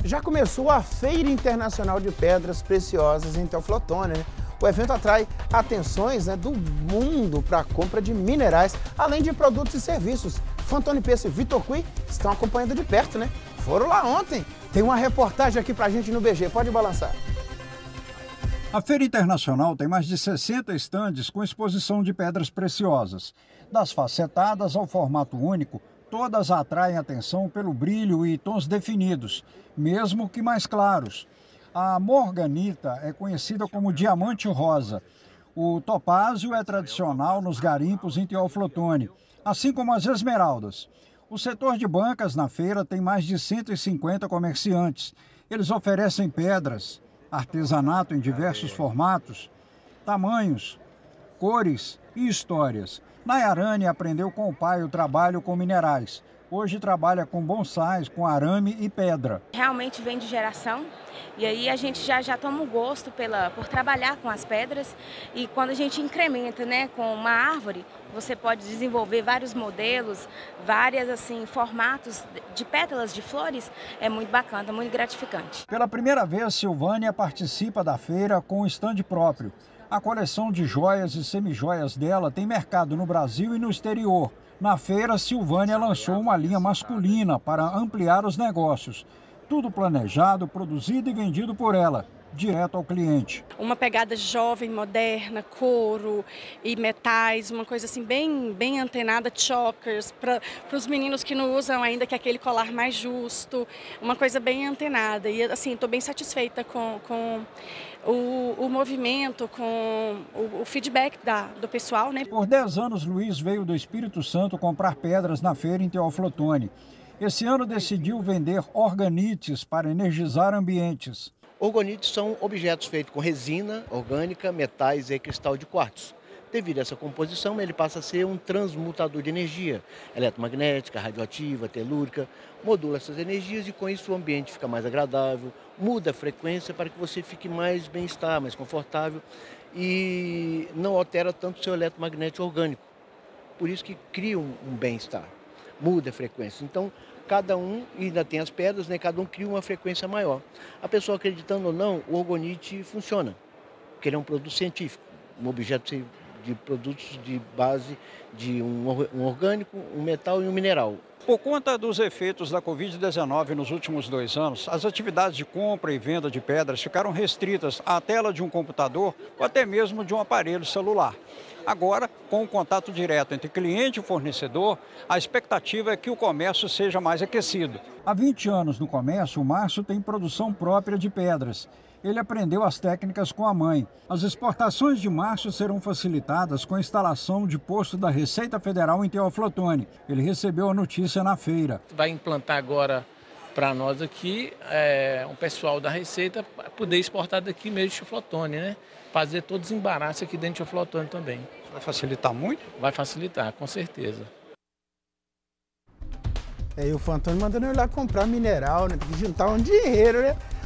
Já começou a Feira Internacional de Pedras Preciosas em Teoflotone, né? O evento atrai atenções, do mundo para a compra de minerais, além de produtos e serviços. Fantoni Peço e Vitor Cui estão acompanhando de perto, né? Foram lá ontem. Tem uma reportagem aqui pra gente no BG, pode balançar. A Feira Internacional tem mais de 60 estandes com exposição de pedras preciosas. Das facetadas ao formato único, todas atraem atenção pelo brilho e tons definidos, mesmo que mais claros. A morganita é conhecida como diamante rosa. O topázio é tradicional nos garimpos em Teoflotone, assim como as esmeraldas. O setor de bancas na feira tem mais de 150 comerciantes. Eles oferecem pedras, artesanato em diversos formatos, tamanhos, cores e histórias. Nayarane aprendeu com o pai o trabalho com minerais. Hoje trabalha com bonsais, com arame e pedra. Realmente vem de geração e aí a gente já toma um gosto por trabalhar com as pedras, e quando a gente incrementa, com uma árvore, você pode desenvolver vários modelos, formatos de pétalas de flores. É muito bacana, muito gratificante. Pela primeira vez, Silvânia participa da feira com um estande próprio. A coleção de joias e semijoias dela tem mercado no Brasil e no exterior. Na feira, Silvânia lançou uma linha masculina para ampliar os negócios. Tudo planejado, produzido e vendido por ela, direto ao cliente. Uma pegada jovem, moderna, couro e metais, uma coisa assim bem antenada, chokers, para os meninos que não usam ainda, que é aquele colar mais justo, uma coisa bem antenada. E assim, estou bem satisfeita com o movimento, com o feedback do pessoal, né? Por 10 anos, Luiz veio do Espírito Santo comprar pedras na feira em Teoflotone. Esse ano decidiu vender organites para energizar ambientes. Orgonites são objetos feitos com resina orgânica, metais e cristal de quartzo. Devido a essa composição, ele passa a ser um transmutador de energia eletromagnética, radioativa, telúrica, modula essas energias e com isso o ambiente fica mais agradável, muda a frequência para que você fique mais bem-estar, mais confortável e não altera tanto o seu eletromagnético orgânico. Por isso que cria um bem-estar, muda a frequência. Então, cada um, e ainda tem as pedras, cada um cria uma frequência maior. A pessoa acreditando ou não, o orgonite funciona, porque ele é um produto científico, um objeto de produtos de base de um orgânico, um metal e um mineral. Por conta dos efeitos da Covid-19 nos últimos 2 anos, as atividades de compra e venda de pedras ficaram restritas à tela de um computador ou até mesmo de um aparelho celular. Agora, com o contato direto entre cliente e fornecedor, a expectativa é que o comércio seja mais aquecido. Há 20 anos no comércio, o Márcio tem produção própria de pedras. Ele aprendeu as técnicas com a mãe. As exportações de Márcio serão facilitadas com a instalação de posto da Receita Federal em Teoflotone. Ele recebeu a notícia na feira. Vai implantar agora para nós aqui, um pessoal da Receita, para poder exportar daqui mesmo de Teoflotone, né? Fazer todos os embaraços aqui dentro de Teoflotone também. Vai facilitar muito? Vai facilitar, com certeza. E o Fantoni mandando eu ir lá comprar mineral, tem que juntar um dinheiro, né?